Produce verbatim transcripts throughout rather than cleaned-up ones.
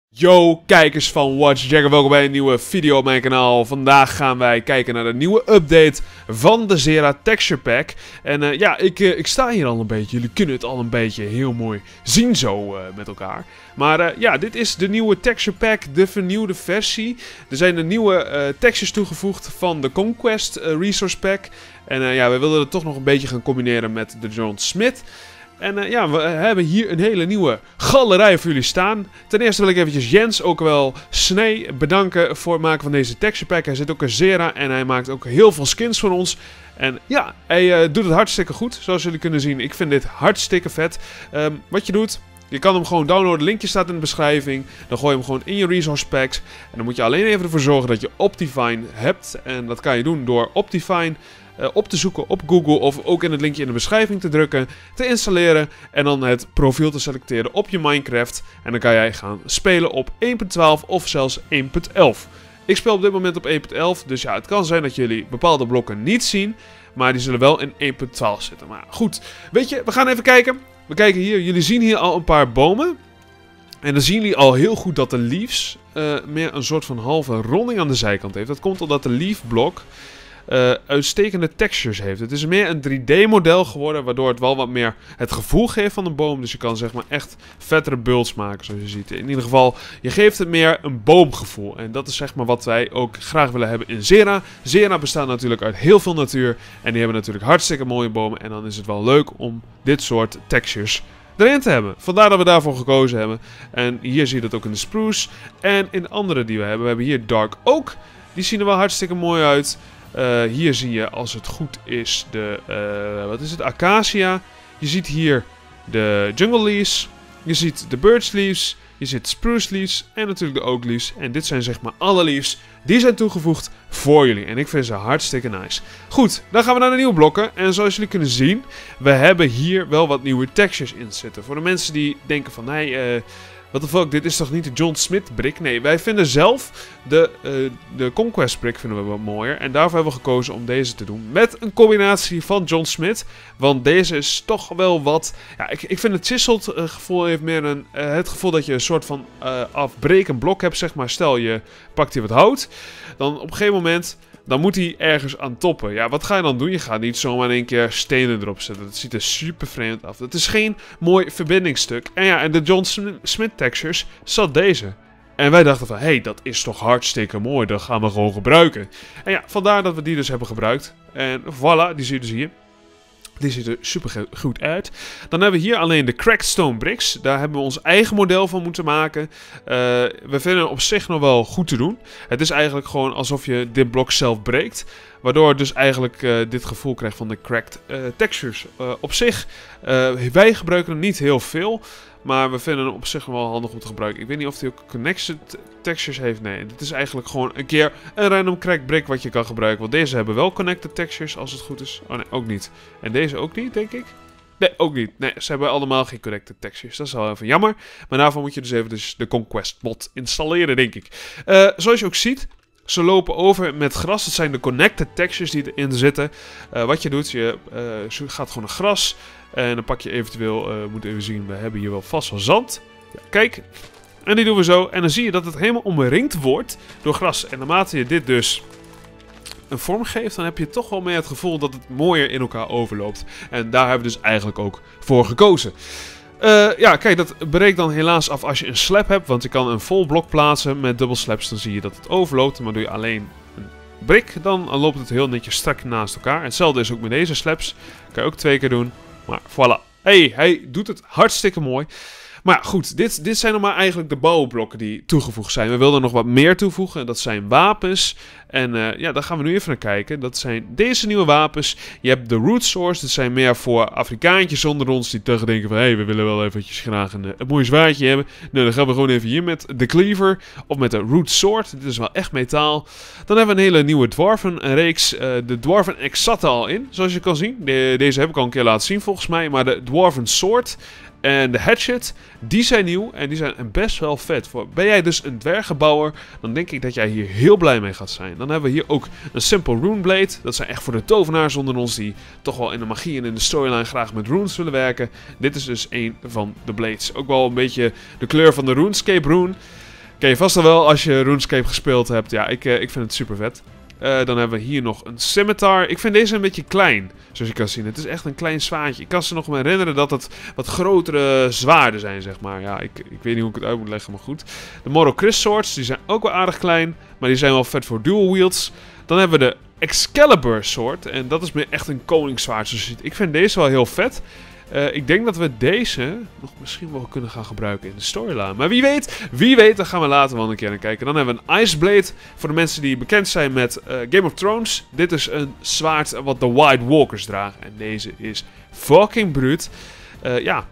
Yo kijkers van Watch Jagger, welkom bij een nieuwe video op mijn kanaal. Vandaag gaan wij kijken naar de nieuwe update van de Zera Texture Pack. En uh, ja, ik, uh, ik sta hier al een beetje, jullie kunnen het al een beetje heel mooi zien zo uh, met elkaar. Maar uh, ja, dit is de nieuwe Texture Pack, de vernieuwde versie. Er zijn de nieuwe uh, textures toegevoegd van de Conquest uh, Resource Pack. En uh, ja, we wilden het toch nog een beetje gaan combineren met de John Smith. En uh, ja, we hebben hier een hele nieuwe galerij voor jullie staan. Ten eerste wil ik eventjes Jens, ook wel Snee, bedanken voor het maken van deze texture pack. Hij zit ook in Zera en hij maakt ook heel veel skins voor ons. En ja, hij uh, doet het hartstikke goed, zoals jullie kunnen zien. Ik vind dit hartstikke vet. Um, wat je doet, je kan hem gewoon downloaden, linkje staat in de beschrijving. Dan gooi je hem gewoon in je resource packs. En dan moet je alleen even ervoor zorgen dat je Optifine hebt. En dat kan je doen door Optifine Uh, op te zoeken op Google of ook in het linkje in de beschrijving te drukken, te installeren en dan het profiel te selecteren op je Minecraft. En dan kan jij gaan spelen op één punt twaalf of zelfs één punt elf. Ik speel op dit moment op één punt elf, dus ja, het kan zijn dat jullie bepaalde blokken niet zien, maar die zullen wel in één punt twaalf zitten. Maar goed, weet je, we gaan even kijken. We kijken hier, jullie zien hier al een paar bomen. En dan zien jullie al heel goed dat de leaves uh, meer een soort van halve ronding aan de zijkant heeft. Dat komt omdat de leaf blok Uh, uitstekende textures heeft. Het is meer een drie D model geworden, waardoor het wel wat meer het gevoel geeft van een boom. Dus je kan zeg maar echt vettere builds maken, zoals je ziet. In ieder geval, je geeft het meer een boomgevoel. En dat is zeg maar wat wij ook graag willen hebben in Zera. Zera bestaat natuurlijk uit heel veel natuur. En die hebben natuurlijk hartstikke mooie bomen. En dan is het wel leuk om dit soort textures erin te hebben. Vandaar dat we daarvoor gekozen hebben. En hier zie je dat ook in de spruce. En in de andere die we hebben. We hebben hier Dark Oak. Die zien er wel hartstikke mooi uit. Uh, hier zie je, als het goed is, de, uh, wat is het, acacia. Je ziet hier de jungle leaves. Je ziet de birch leaves. Je ziet spruce leaves en natuurlijk de oak leaves. En dit zijn zeg maar alle leaves die zijn toegevoegd voor jullie. En ik vind ze hartstikke nice. Goed, dan gaan we naar de nieuwe blokken. En zoals jullie kunnen zien, we hebben hier wel wat nieuwe textures in zitten. Voor de mensen die denken van, nee, hey, uh, what the fuck, dit is toch niet de John Smith brick? Nee, wij vinden zelf de, uh, de Conquest brick vinden we wat mooier. En daarvoor hebben we gekozen om deze te doen. Met een combinatie van John Smith. Want deze is toch wel wat... Ja, ik, ik vind het chiseled uh, gevoel heeft meer een, uh, het gevoel dat je een soort van uh, afbrekend blok hebt. Zeg maar, stel je pakt hier wat hout. Dan op een gegeven moment... Dan moet hij ergens aan toppen. Ja, wat ga je dan doen? Je gaat niet zomaar in één keer stenen erop zetten. Dat ziet er super vreemd af. Het is geen mooi verbindingsstuk. En ja, en de John Smith textures zat deze. En wij dachten van, hé, hey, dat is toch hartstikke mooi. Dat gaan we gewoon gebruiken. En ja, vandaar dat we die dus hebben gebruikt. En voilà, die zie je dus hier. Die ziet er super goed uit. Dan hebben we hier alleen de Cracked Stone Bricks. Daar hebben we ons eigen model van moeten maken. Uh, we vinden het op zich nog wel goed te doen. Het is eigenlijk gewoon alsof je dit blok zelf breekt. Waardoor het dus eigenlijk uh, dit gevoel krijgt van de cracked uh, textures. Uh, op zich, uh, wij gebruiken hem niet heel veel. Maar we vinden hem op zich wel handig om te gebruiken. Ik weet niet of hij ook connected textures heeft. Nee, dit is eigenlijk gewoon een keer een random cracked brick wat je kan gebruiken. Want deze hebben wel connected textures als het goed is. Oh nee, ook niet. En deze ook niet, denk ik. Nee, ook niet. Nee, ze hebben allemaal geen connected textures. Dat is wel even jammer. Maar daarvoor moet je dus even dus de Conquest mod installeren, denk ik. Uh, zoals je ook ziet... Ze lopen over met gras. Dat zijn de connected textures die erin zitten. Uh, wat je doet, je uh, gaat gewoon naar gras. En dan pak je eventueel, uh, moet even zien, we hebben hier wel vast wel zand. Ja, kijk. En die doen we zo. En dan zie je dat het helemaal omringd wordt door gras. En naarmate je dit dus een vorm geeft, dan heb je toch wel meer het gevoel dat het mooier in elkaar overloopt. En daar hebben we dus eigenlijk ook voor gekozen. Uh, ja, kijk, dat breekt dan helaas af als je een slab hebt. Want je kan een vol blok plaatsen met dubbel slabs. Dan zie je dat het overloopt. Maar doe je alleen een brick, dan loopt het heel netjes strak naast elkaar. Hetzelfde is ook met deze slabs. Kan je ook twee keer doen. Maar voilà. Hey, hij doet het hartstikke mooi. Maar ja, goed, dit, dit zijn nog maar eigenlijk de bouwblokken die toegevoegd zijn. We wilden nog wat meer toevoegen. Dat zijn wapens. En uh, ja, daar gaan we nu even naar kijken. Dat zijn deze nieuwe wapens. Je hebt de Root Swords. Dat zijn meer voor Afrikaantjes onder ons die toch denken van... Hé, hey, we willen wel eventjes graag een, een mooi zwaardje hebben. Nou, dan gaan we gewoon even hier met de Cleaver. Of met de Root Sword. Dit is wel echt metaal. Dan hebben we een hele nieuwe Dwarven reeks. Uh, de Dwarven X zat er al in, zoals je kan zien. De, deze heb ik al een keer laten zien volgens mij. Maar de Dwarven Sword... En de hatchet, die zijn nieuw en die zijn best wel vet. Voor. Ben jij dus een dwergenbouwer, dan denk ik dat jij hier heel blij mee gaat zijn. Dan hebben we hier ook een Simple Rune Blade. Dat zijn echt voor de tovenaars onder ons die toch wel in de magie en in de storyline graag met runes willen werken. Dit is dus een van de blades. Ook wel een beetje de kleur van de RuneScape rune. Ken je vast al wel als je RuneScape gespeeld hebt. Ja, ik, uh, ik vind het super vet. Uh, dan hebben we hier nog een scimitar. Ik vind deze een beetje klein, zoals je kan zien. Het is echt een klein zwaardje. Ik kan ze nog me herinneren dat het wat grotere zwaarden zijn, zeg maar. Ja, ik, ik weet niet hoe ik het uit moet leggen, maar goed. De Moro Chris Swords, die zijn ook wel aardig klein. Maar die zijn wel vet voor dual wields. Dan hebben we de Excalibur Sword. En dat is meer echt een koningszwaard, zoals je ziet. Ik vind deze wel heel vet. Uh, ik denk dat we deze nog misschien wel kunnen gaan gebruiken in de storyline. Maar wie weet, wie weet, daar gaan we later wel een keer naar kijken. Dan hebben we een Ice Blade. Voor de mensen die bekend zijn met uh, Game of Thrones. Dit is een zwaard wat de White Walkers dragen. En deze is fucking bruut. Uh, ja,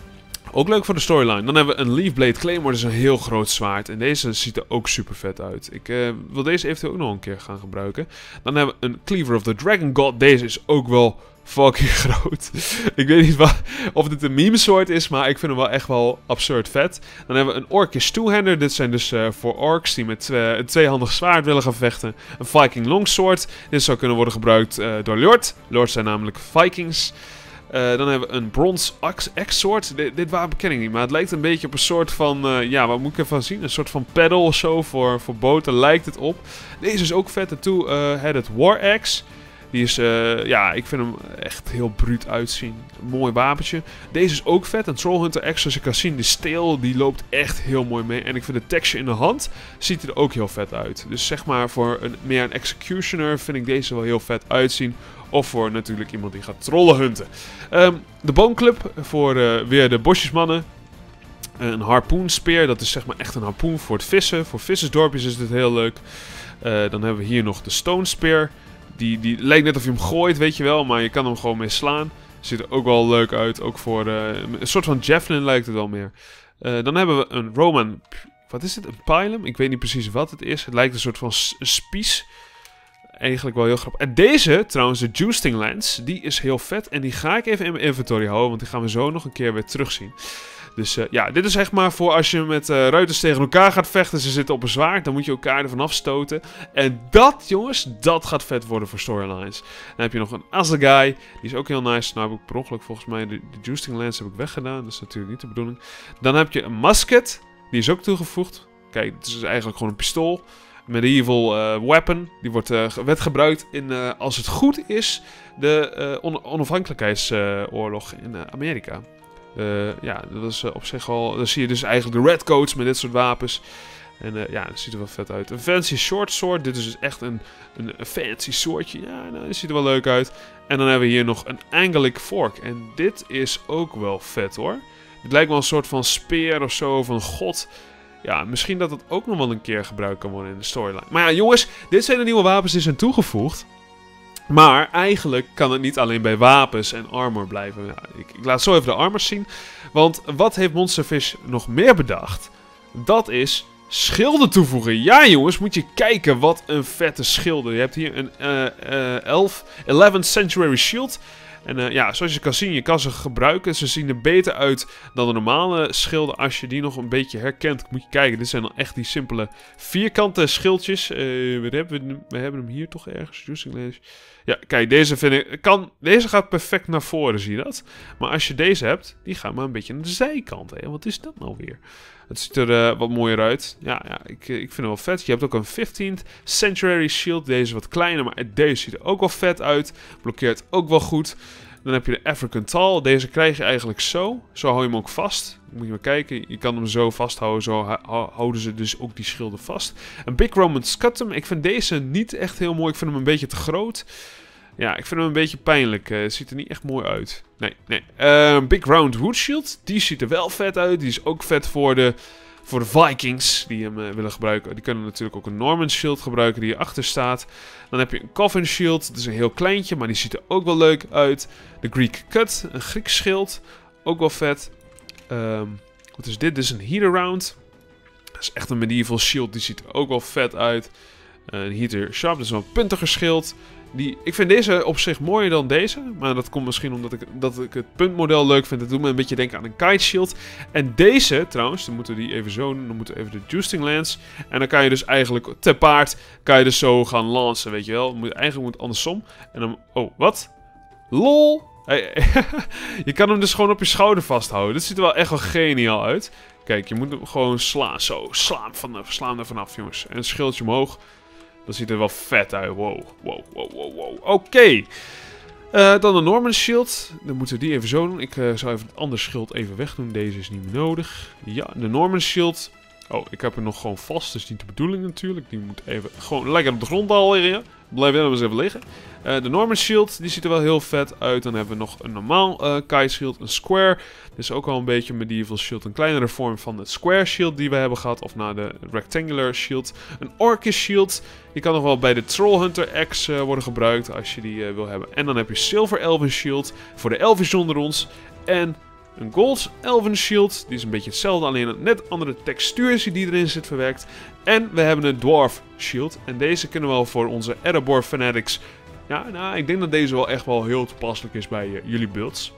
ook leuk voor de storyline. Dan hebben we een Leaf Blade Claymore. Dat is een heel groot zwaard. En deze ziet er ook super vet uit. Ik uh, wil deze eventueel ook nog een keer gaan gebruiken. Dan hebben we een Cleaver of the Dragon God. Deze is ook wel fucking groot. Ik weet niet wat, of dit een meme soort is, maar ik vind hem wel echt wel absurd vet. Dan hebben we een Orcish Two-Hander. Dit zijn dus uh, voor orks die met uh, een tweehandig zwaard willen gaan vechten. Een Viking Longsword. Dit zou kunnen worden gebruikt uh, door Lord. Lords zijn namelijk Vikings. Uh, dan hebben we een Bronze Axe-Sword. Dit, dit wapen ken ik niet, maar het lijkt een beetje op een soort van... Uh, ja, wat moet ik ervan zien? Een soort van paddle of zo voor, voor boten lijkt het op. Deze is ook vet. De Two-Headed War Axe. Die is, uh, ja, ik vind hem echt heel bruut uitzien. Een mooi wapentje. Deze is ook vet. Een Trollhunter Axe, zoals je kan zien. De steel, die loopt echt heel mooi mee. En ik vind de texture in de hand, ziet er ook heel vet uit. Dus zeg maar, voor een, meer een executioner vind ik deze wel heel vet uitzien. Of voor natuurlijk iemand die gaat trollen hunten. Um, de Bone Club, voor uh, weer de bosjesmannen. Een harpoenspeer, dat is zeg maar echt een harpoen voor het vissen. Voor vissersdorpjes is dit heel leuk. Uh, dan hebben we hier nog de Stone Spear. Die, die lijkt net of je hem gooit, weet je wel, maar je kan hem gewoon mee slaan. Ziet er ook wel leuk uit, ook voor uh, een soort van javelin lijkt het wel meer. Uh, dan hebben we een Roman, wat is het, een pilum? Ik weet niet precies wat het is. Het lijkt een soort van spies. Eigenlijk wel heel grappig. En deze, trouwens, de Juicing Lance, die is heel vet. En die ga ik even in mijn inventory houden, want die gaan we zo nog een keer weer terugzien. Dus uh, ja, dit is zeg maar voor als je met uh, ruiters tegen elkaar gaat vechten. Ze zitten op een zwaard, dan moet je elkaar ervan afstoten. En dat, jongens, dat gaat vet worden voor storylines. Dan heb je nog een Assegai, die is ook heel nice. Nou heb ik per ongeluk volgens mij de, de Juicing Lance heb ik weggedaan. Dat is natuurlijk niet de bedoeling. Dan heb je een Musket, die is ook toegevoegd. Kijk, het is eigenlijk gewoon een pistool. Medieval uh, weapon. Die wordt, uh, werd gebruikt in, uh, als het goed is, de uh, on onafhankelijkheidsoorlog uh, in uh, Amerika. Uh, ja, dat is uh, op zich al... Dan zie je dus eigenlijk de redcoats met dit soort wapens. En uh, ja, dat ziet er wel vet uit. Een fancy short sword. Dit is dus echt een, een, een fancy soortje. Ja, nou, dat ziet er wel leuk uit. En dan hebben we hier nog een Anglic fork. En dit is ook wel vet hoor. Het lijkt wel een soort van speer of zo van god. Ja, misschien dat het ook nog wel een keer gebruikt kan worden in de storyline. Maar ja, jongens, dit zijn de nieuwe wapens die zijn toegevoegd. Maar eigenlijk kan het niet alleen bij wapens en armor blijven. Ja, ik, ik laat zo even de armors zien. Want wat heeft Monsterfish nog meer bedacht? Dat is schilden toevoegen. Ja jongens, moet je kijken wat een vette schilden. Je hebt hier een uh, uh, elf, eleventh Century Shield. En uh, ja, zoals je kan zien, je kan ze gebruiken. Ze zien er beter uit dan de normale schilden. Als je die nog een beetje herkent, moet je kijken. Dit zijn dan echt die simpele vierkante schildjes. Uh, we, hebben, we hebben hem hier toch ergens. Ja, kijk, deze vind ik... Kan, deze gaat perfect naar voren, zie je dat? Maar als je deze hebt, die gaat maar een beetje naar de zijkant. Hè? Wat is dat nou weer? Het ziet er uh, wat mooier uit. Ja, ja ik, ik vind het wel vet. Je hebt ook een fifteenth Century Shield. Deze is wat kleiner, maar deze ziet er ook wel vet uit. Blokkeert ook wel goed. Dan heb je de African Tall. Deze krijg je eigenlijk zo. Zo hou je hem ook vast. Moet je maar kijken. Je kan hem zo vasthouden. Zo houden ze dus ook die schilden vast. Een Big Roman Scutum. Ik vind deze niet echt heel mooi. Ik vind hem een beetje te groot. Ja, ik vind hem een beetje pijnlijk. Uh, het ziet er niet echt mooi uit. Nee, nee. Uh, Big Round Wood Shield. Die ziet er wel vet uit. Die is ook vet voor de, voor de Vikings die hem uh, willen gebruiken. Die kunnen natuurlijk ook een Norman Shield gebruiken die hierachter staat. Dan heb je een Coffin Shield. Dat is een heel kleintje, maar die ziet er ook wel leuk uit. De Greek Cut. Een Grieks schild. Ook wel vet. Um, wat is dit? Dit is een Heater Round. Dat is echt een medieval shield. Die ziet er ook wel vet uit. Uh, een Heater Sharp. Dat is wel een puntiger schild. Die, ik vind deze op zich mooier dan deze. Maar dat komt misschien omdat ik, dat ik het puntmodel leuk vind. Het doet me een beetje denken aan een kite shield. En deze trouwens, dan moeten we die even zo doen. Dan moeten we even de Juicing Lance. En dan kan je dus eigenlijk te paard. Kan je dus zo gaan lancen, weet je wel. Moet, eigenlijk moet het andersom. En dan, oh, wat? Lol. Hey, je kan hem dus gewoon op je schouder vasthouden. Dit ziet er wel echt wel geniaal uit. Kijk, je moet hem gewoon slaan. Zo, slaan, van, slaan er vanaf, jongens. En een schildje omhoog. Dat ziet er wel vet uit. Wow, wow, wow, wow, wow. Oké. Okay. Uh, dan de Norman Shield. Dan moeten we die even zo doen. Ik uh, zou even het andere schild even wegdoen. Deze is niet meer nodig. Ja, de Norman Shield. Oh, ik heb hem nog gewoon vast. Dat is niet de bedoeling natuurlijk. Die moet even gewoon lekker op de grond al liggen. Blijf wel eens even liggen. Uh, de Norman Shield, die ziet er wel heel vet uit. Dan hebben we nog een normaal uh, Kai Shield, een Square. Dit is ook al een beetje een medieval shield. Een kleinere vorm van het Square Shield die we hebben gehad. Of naar de Rectangular Shield. Een Orcish Shield. Die kan nog wel bij de Troll Hunter X uh, worden gebruikt als je die uh, wil hebben. En dan heb je Silver Elven Shield voor de elfjes onder ons. En een Gold Elven Shield. Die is een beetje hetzelfde, alleen een net andere textuur die erin zit verwerkt. En we hebben een Dwarf Shield. En deze kunnen we wel voor onze Erebor Fanatics. Ja, nou, ik denk dat deze wel echt wel heel toepasselijk is bij uh, jullie builds.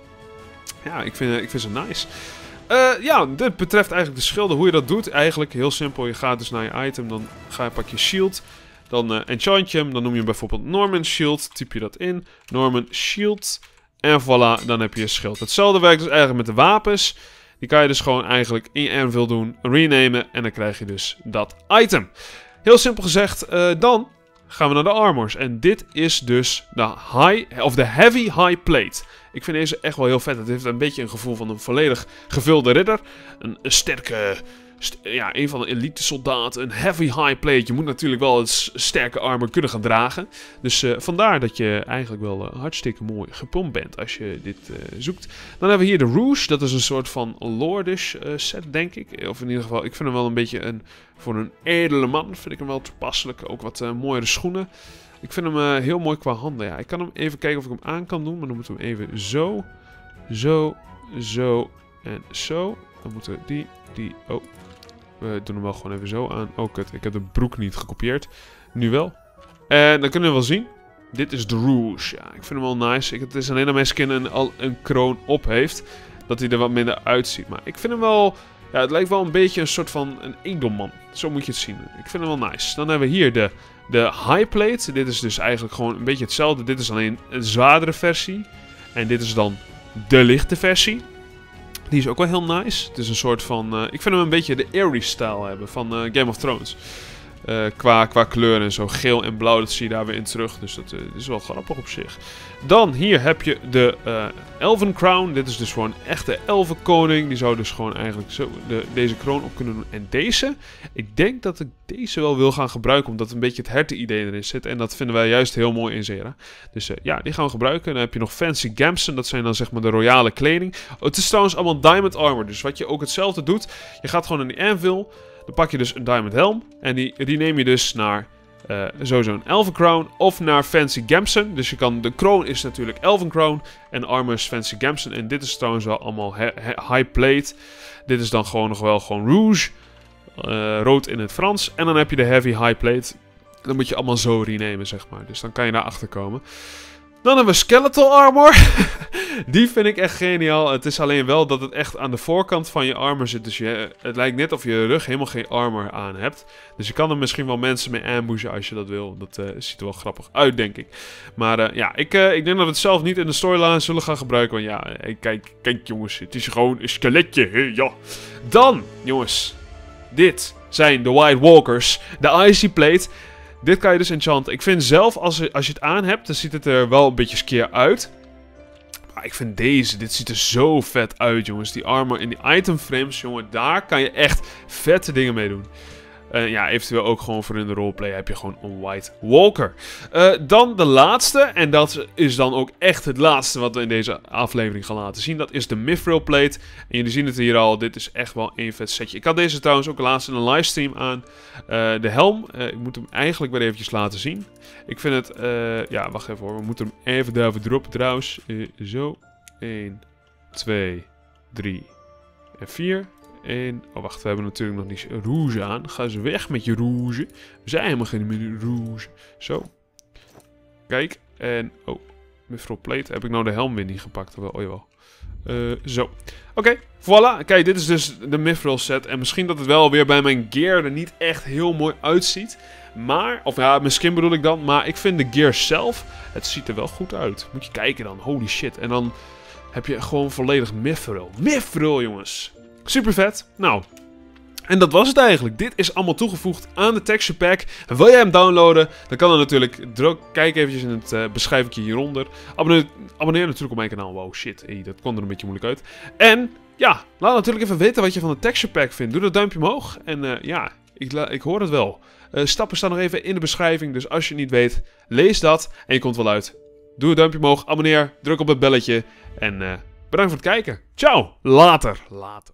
Ja, ik vind, uh, ik vind ze nice. Uh, ja, dit betreft eigenlijk de schilden. Hoe je dat doet, eigenlijk heel simpel. Je gaat dus naar je item, dan ga je pak je shield. Dan uh, enchant je hem, dan noem je hem bijvoorbeeld Norman Shield. Typ je dat in, Norman Shield. En voilà, dan heb je je schild. Hetzelfde werkt dus eigenlijk met de wapens. Die kan je dus gewoon eigenlijk in je anvil doen, renamen en dan krijg je dus dat item. Heel simpel gezegd, uh, dan gaan we naar de armors. En dit is dus de high, of de heavy high plate. Ik vind deze echt wel heel vet. Het heeft een beetje een gevoel van een volledig gevulde ridder. Een, een sterke, st ja, een van de elite soldaten. Een heavy high plate. Je moet natuurlijk wel het sterke armor kunnen gaan dragen. Dus uh, vandaar dat je eigenlijk wel uh, hartstikke mooi gepompt bent als je dit uh, zoekt. Dan hebben we hier de Rouge. Dat is een soort van lordish uh, set, denk ik. Of in ieder geval, ik vind hem wel een beetje een, voor een edele man. Vind ik hem wel toepasselijk. Ook wat uh, mooiere schoenen. Ik vind hem uh, heel mooi qua handen. Ja, ik kan hem even kijken of ik hem aan kan doen. Maar dan moeten we hem even zo, zo, zo en zo. Dan moeten we die, die, oh. We doen hem wel gewoon even zo aan. Oh kut, ik heb de broek niet gekopieerd. Nu wel. En dan kunnen we wel zien. Dit is de Rouge. Ja, ik vind hem wel nice. Ik, het is alleen dat mijn skin een, al een kroon op heeft. Dat hij er wat minder uitziet. Maar ik vind hem wel... Ja, het lijkt wel een beetje een soort van een edelman. Zo moet je het zien. Ik vind hem wel nice. Dan hebben we hier de, de High Plate. Dit is dus eigenlijk gewoon een beetje hetzelfde. Dit is alleen een zwaardere versie. En dit is dan de lichte versie. Die is ook wel heel nice. Het is een soort van... Uh, ik vind hem een beetje de Ares-stijl hebben van uh, Game of Thrones. Uh, qua, qua kleur en zo. Geel en blauw, dat zie je daar weer in terug. Dus dat uh, is wel grappig op zich. Dan hier heb je de uh, Elven Crown. Dit is dus gewoon een echte elfenkoning. Die zou dus gewoon eigenlijk zo de, deze kroon op kunnen doen. En deze, ik denk dat ik deze wel wil gaan gebruiken. Omdat een beetje het herten-idee erin zit. En dat vinden wij juist heel mooi in Zera. Dus uh, ja, die gaan we gebruiken. Dan heb je nog Fancy Gamson. Dat zijn dan zeg maar de royale kleding. Oh, het is trouwens allemaal diamond armor. Dus wat je ook hetzelfde doet. Je gaat gewoon in die anvil. Dan pak je dus een diamond helm. En die, die neem je dus naar uh, sowieso een Elven Crown. Of naar Fancy Gamson. Dus je kan, de kroon is natuurlijk Elven Crown. En armor is Fancy Gamson. En dit is trouwens wel allemaal he, he, high plate. Dit is dan gewoon nog wel gewoon Rouge. Uh, rood in het Frans. En dan heb je de heavy high plate. Dan moet je allemaal zo renemen, zeg maar. Dus dan kan je daar achter komen. Dan hebben we Skeletal Armor. Die vind ik echt geniaal. Het is alleen wel dat het echt aan de voorkant van je armor zit. Dus je, het lijkt net of je rug helemaal geen armor aan hebt. Dus je kan er misschien wel mensen mee ambushen als je dat wil. Dat uh, ziet er wel grappig uit, denk ik. Maar uh, ja, ik, uh, ik denk dat we het zelf niet in de storyline zullen gaan gebruiken. Want ja, hey, kijk, kijk jongens. Het is gewoon een skeletje. Hey, ja. Dan, jongens. Dit zijn de White Walkers. De Icy Plate. Dit kan je dus enchanten. Ik vind zelf, als, als je het aan hebt, dan ziet het er wel een beetje skeer uit. Maar ik vind deze, dit ziet er zo vet uit, jongens. Die armor en die item frames, jongen, daar kan je echt vette dingen mee doen. Uh, ja, eventueel ook gewoon voor in de roleplay heb je gewoon een White Walker. Uh, dan de laatste, en dat is dan ook echt het laatste wat we in deze aflevering gaan laten zien. Dat is de Mithril Plate. En jullie zien het hier al, dit is echt wel een vet setje. Ik had deze trouwens ook laatst in een livestream aan. Uh, de helm, uh, ik moet hem eigenlijk weer eventjes laten zien. Ik vind het, uh, ja, wacht even hoor, we moeten hem even daarvoor droppen trouwens. Uh, zo, één, twee, drie en vier. En, oh wacht, we hebben natuurlijk nog niet rouge aan. Ga eens weg met je rouge. We zijn helemaal geen meer rouge. Zo. Kijk. En, oh. Mithril Plate. Heb ik nou de helm weer niet gepakt? Oh jawel. Uh, zo. Oké, okay, voilà. Kijk, dit is dus de Mithril set. En misschien dat het wel weer bij mijn gear er niet echt heel mooi uitziet. Maar, of ja, mijn skin bedoel ik dan. Maar ik vind de gear zelf, het ziet er wel goed uit. Moet je kijken dan. Holy shit. En dan heb je gewoon volledig Mithril. Mithril, jongens. Super vet. Nou, en dat was het eigenlijk. Dit is allemaal toegevoegd aan de texture pack. En wil jij hem downloaden, dan kan dat natuurlijk. Druk, kijk eventjes in het uh, beschrijving hieronder. Abonneer, abonneer natuurlijk op mijn kanaal. Wow, shit. Hey, dat kwam er een beetje moeilijk uit. En ja, laat natuurlijk even weten wat je van de texture pack vindt. Doe dat duimpje omhoog. En uh, ja, ik, ik hoor het wel. Uh, stappen staan nog even in de beschrijving. Dus als je het niet weet, lees dat. En je komt wel uit. Doe het duimpje omhoog. Abonneer. Druk op het belletje. En uh, bedankt voor het kijken. Ciao. Later. Later.